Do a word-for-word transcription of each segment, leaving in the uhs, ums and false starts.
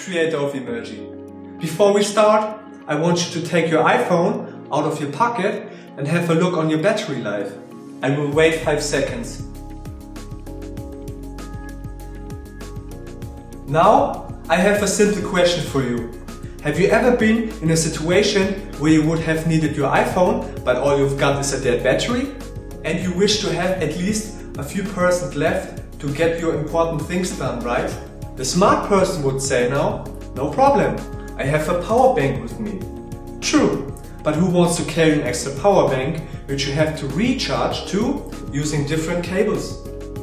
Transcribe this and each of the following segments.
creator of Emergy. Before we start, I want you to take your iPhone out of your pocket and have a look on your battery life. I will wait five seconds. Now, I have a simple question for you. Have you ever been in a situation where you would have needed your iPhone, but all you've got is a dead battery? And you wish to have at least a few percent left to get your important things done, right? The smart person would say now, no problem, I have a power bank with me. True, but who wants to carry an extra power bank which you have to recharge to using different cables?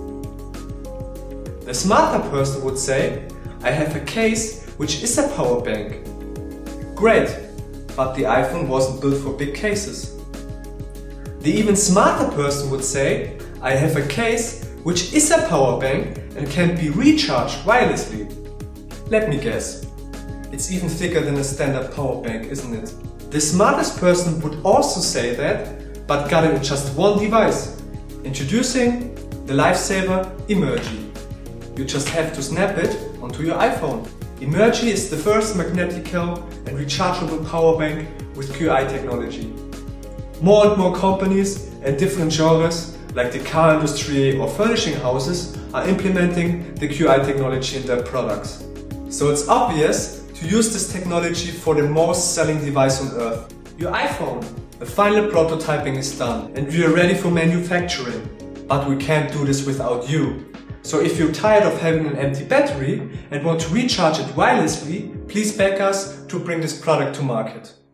The smarter person would say, I have a case which is a power bank. Great, but the iPhone wasn't built for big cases. The even smarter person would say, I have a case which is a power bank and can be recharged wirelessly. Let me guess, it's even thicker than a standard power bank, isn't it? The smartest person would also say that, but got it in just one device. Introducing the lifesaver Emergy. You just have to snap it onto your iPhone. Emergy is the first magnetical and rechargeable power bank with Q I technology. More and more companies and different genres like the car industry or furnishing houses are implementing the Q I technology in their products. So it's obvious to use this technology for the most selling device on earth. Your iPhone. The final prototyping is done and we are ready for manufacturing. But we can't do this without you. So if you're tired of having an empty battery and want to recharge it wirelessly, please back us to bring this product to market.